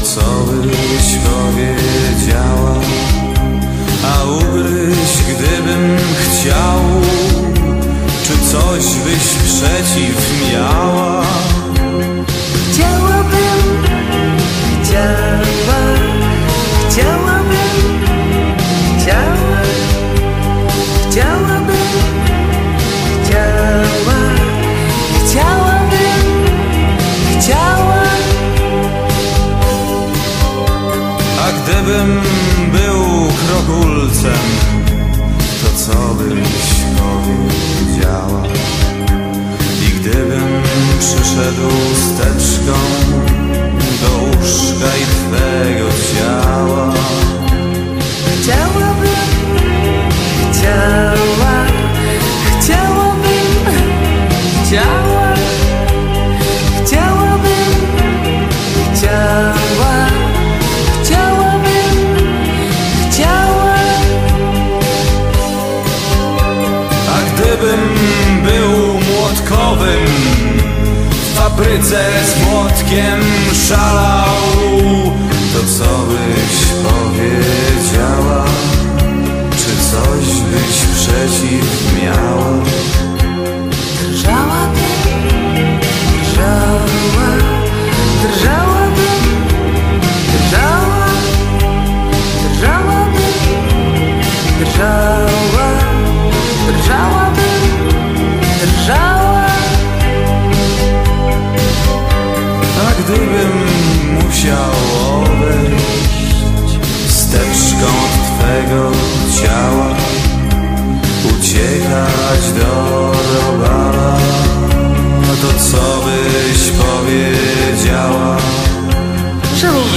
co byś powiedziała, a ugryźć gdybym chciał, czy coś byś przeciw miała? Chciałabym, chciałabym, chciałabym, chciała. A gdybym był krokulcem, to co byś powiedziała? I gdybym przyszedł steczką do łóżka i twego ciała, Chciałabym, chciałabym, a gdybym był młotkowym, w fabryce z młotkiem szalał, to co byś powiedziała? Czy coś byś przeciw miała? A gdybym musiał odejść wsteczką od twego ciała, uciekać do robala, to co byś powiedziała? Że